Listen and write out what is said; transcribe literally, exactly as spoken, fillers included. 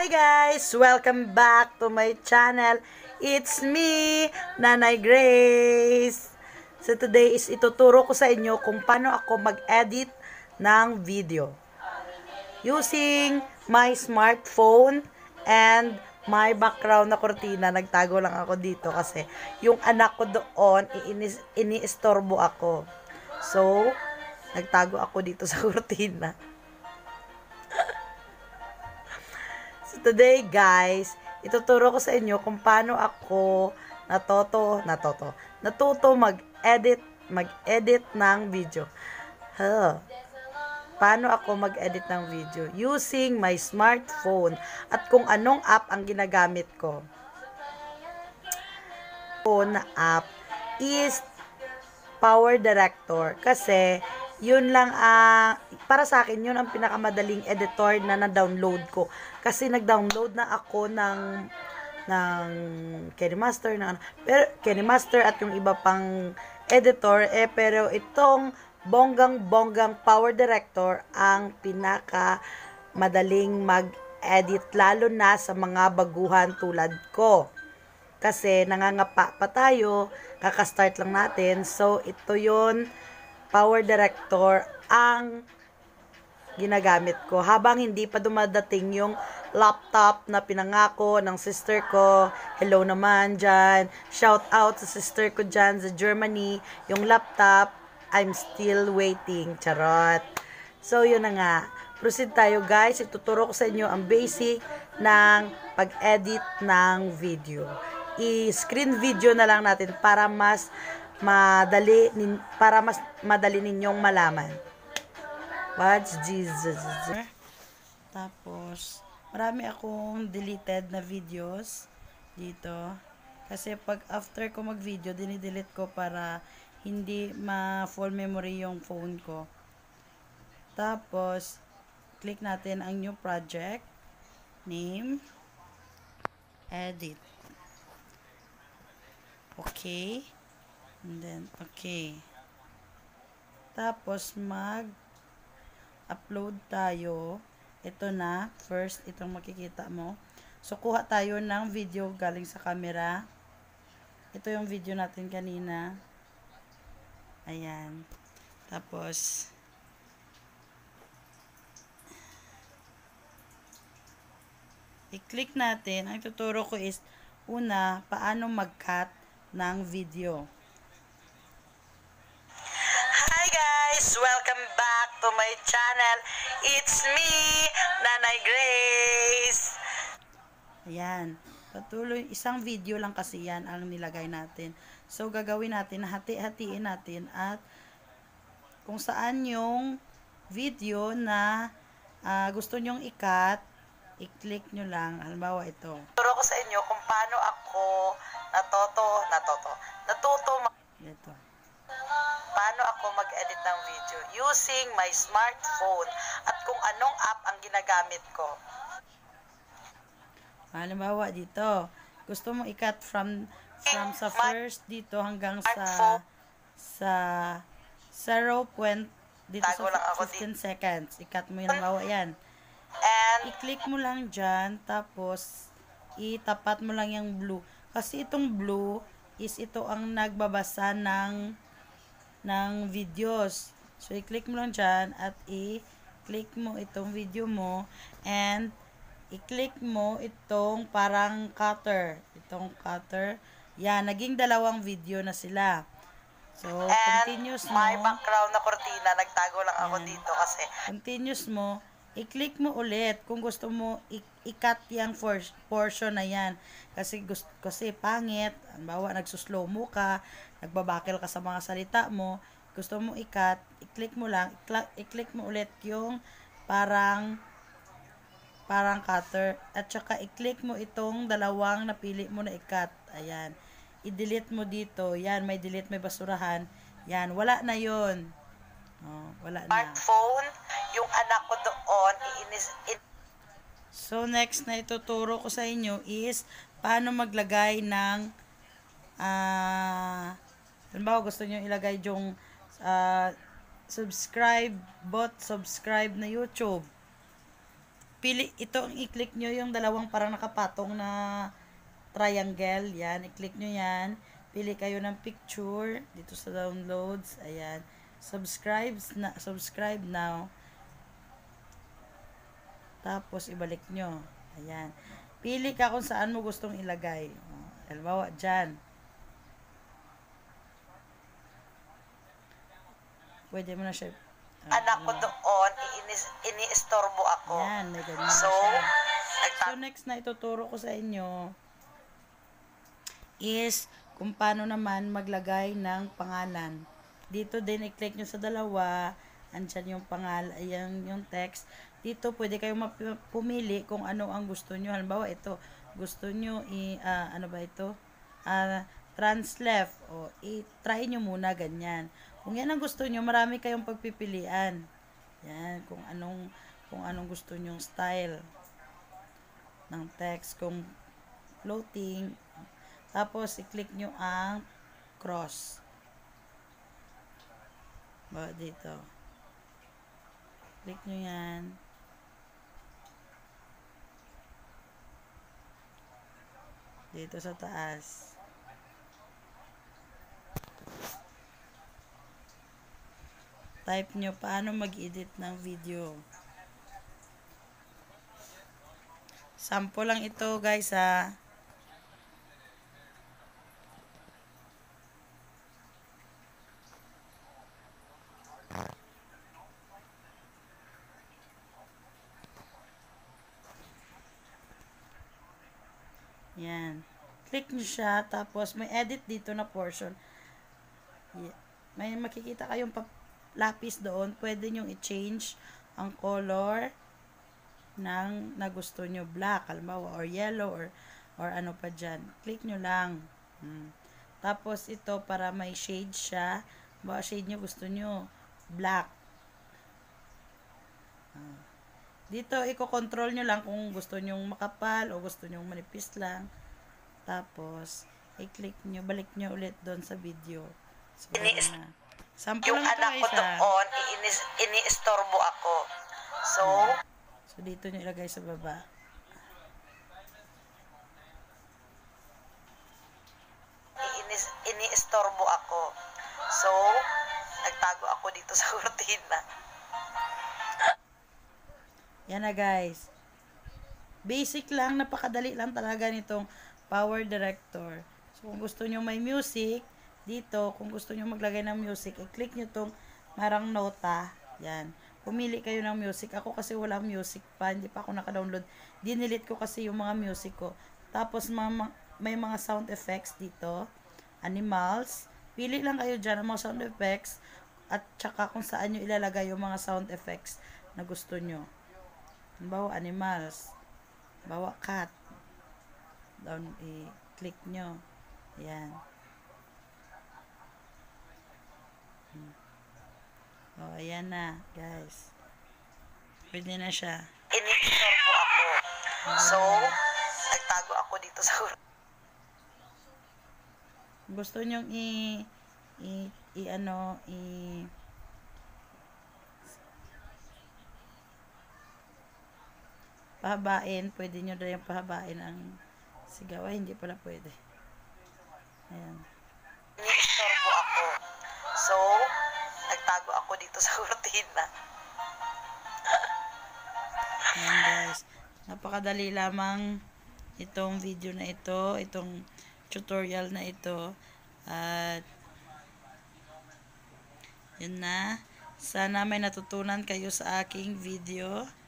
Hi guys! Welcome back to my channel. It's me, Nanay Grace. So today is ituturo ko sa inyo kung paano ako mag-edit ng video using my smartphone and my background na kortina. Nagtago lang ako dito kasi yung anak ko doon ini-istorbo ako. So, nagtago ako dito sa kortina. Today, guys, ituturo ko sa inyo kung paano ako natuto, natuto, natuto mag-edit, mag-edit ng video. Huh. Paano ako mag-edit ng video using my smartphone at kung anong app ang ginagamit ko. Phone app is Power Director kasi yun lang ang, uh, para sa akin, yun ang pinakamadaling editor na na-download ko. Kasi nag-download na ako ng, ng KineMaster, ng, pero, KineMaster at yung iba pang editor, eh, pero itong bonggang-bonggang Power Director ang pinakamadaling mag-edit, lalo na sa mga baguhan tulad ko. Kasi nangangapa pa tayo, kaka-start lang natin. So, ito yun, Power Director ang ginagamit ko habang hindi pa dumadating yung laptop na pinangako ng sister ko. Hello naman dyan, shout out sa sister ko dyan sa Germany. Yung laptop, I'm still waiting. Charot. So yun na nga, proceed tayo guys. Ituturo ko sa inyo ang basic ng pag-edit ng video. I-screen video na lang natin para mas madali, para mas madali ninyong malaman. What's Jesus? Tapos, marami akong deleted na videos dito. Kasi pag after ko mag-video, dinidelete ko para hindi ma-full memory yung phone ko. Tapos, click natin ang new project. Name. Edit. Okay. And then, okay. Tapos, mag-upload tayo. Ito na. First, itong makikita mo. So, kuha tayo ng video galing sa camera. Ito yung video natin kanina. Ayan. Tapos, i-click natin. Ang tuturo ko is, una, paano mag-cut ng video. Welcome back to my channel. It's me, Nanay Grace. Ayan. Patuloy. Isang video lang kasi yan ang nilagay natin. So, gagawin natin, hati-hatiin natin at kung saan yung video na uh, gusto nyong i-cut, i-click nyo lang. Halimbawa ito. Turo ko sa inyo kung paano ako natuto, natuto, natuto. Ito. Paano ako mag-edit ng video using my smartphone at kung anong app ang ginagamit ko. Halimbawa dito, gusto mong i-cut from from sa first dito hanggang sa sa zero point dito sa fifteen seconds. I-cut mo yun, halimbawa yan. I-click mo lang dyan, tapos itapat mo lang yung blue. Kasi itong blue is ito ang nagbabasa ng ng videos. So, i-click mo lang dyan at i-click mo itong video mo and i-click mo itong parang cutter. Itong cutter. Yan, naging dalawang video na sila. So, and continuous mo. My background na kortina, nagtago lang ako yan. Dito kasi. Continuous mo. I-click mo ulit kung gusto mo i-cut yung portion na yan. Kasi, gusto, kasi pangit. Halimbawa, nagsuslow mo ka, nagbabakil ka sa mga salita mo, gusto mo i-cut, i-click mo lang, i-click mo ulit yung parang parang cutter, at saka i-click mo itong dalawang napili mo na i-cut. Ayan. I-delete mo dito. Yan, may delete, may basurahan. Yan, wala na yon. Oh, wala na. Smartphone, yung anak ko doon, iinis. So, next na ituturo ko sa inyo is paano maglagay ng ah, uh, halimbawa gusto nyo ilagay yung uh, subscribe, bot subscribe na YouTube. pili, ito ang i-click nyo yung dalawang parang nakapatong na triangle. Yan, i-click nyo yan. Pili kayo ng picture dito sa downloads. Ayan. Subscribe na, subscribe now. Tapos, ibalik nyo. Ayan. Pili ka kung saan mo gustong ilagay. Halimbawa, dyan. Pwede mo na siya. Uh, Anak ko doon, ini-istorbo ako. Yan, may ganyan So, so, next na ituturo ko sa inyo is kung paano naman maglagay ng pangalan. Dito din, i-click nyo sa dalawa. Andyan yung pangalan, yung, yung text. Dito, pwede kayong pumili kung ano ang gusto nyo. Halimbawa, ito. Gusto nyo, i, uh, ano ba ito? Uh, trans left. O, i-try nyo muna, ganyan. Kung yan ang gusto nyo, marami kayong pagpipilian. Yan, kung anong, kung anong gusto nyong style ng text. Kung floating, tapos, i-click nyo ang cross. Ba, dito. Click nyo yan. Dito sa taas. Type nyo paano mag-edit ng video. Sample lang ito, guys, ha. Yan. Click nyo siya, tapos may edit dito na portion. Yeah. May makikita kayong lapis doon. Pwede nyo i-change ang color ng na gusto nyo. Black, halimbawa, or yellow, or, or ano pa dyan. Click nyo lang. Hmm. Tapos ito, para may shade siya. Halimbawa, shade nyo, gusto nyo black. Ah. Dito, i-control nyo lang kung gusto nyo makapal o gusto nyo manipis lang. Tapos, i-click nyo, balik nyo ulit doon sa video. So, na. Sample yung lang ito, anak ko doon, ini-istorbo ako. So, so, dito nyo ilagay sa baba. Ini-istorbo ako. So, nagtago ako dito sa kurtina. Yan na, guys. Basic lang, napakadali lang talaga nitong Power Director. So, kung gusto nyo may music, dito, kung gusto nyo maglagay ng music, i-click nyo tong marang nota. Yan. Pumili kayo ng music. Ako kasi walang music pa. Hindi pa ako naka-download. Dinilit ko kasi yung mga music ko. Tapos, may mga sound effects dito. Animals. Pili lang kayo dyan ang mga sound effects. At saka kung saan nyo ilalagay yung mga sound effects na gusto nyo. Bawa animals. Bawa cat. Down, i-click nyo. Ayan. Hmm. Oh, ayan na, guys. Pwede na siya. Ini-istorbo ako. So, nagtago ako dito sa gusto nyong i i, i ano, i pahabain, pwede nyo na yung pahabain ang sigaw. Ay, hindi pala pwede. Ayan. Ini-istorbo ako. So, nagtago ako dito sa kurtina. Ayan, guys. Napakadali lamang itong video na ito, itong tutorial na ito. At yun na. Sana may natutunan kayo sa aking video.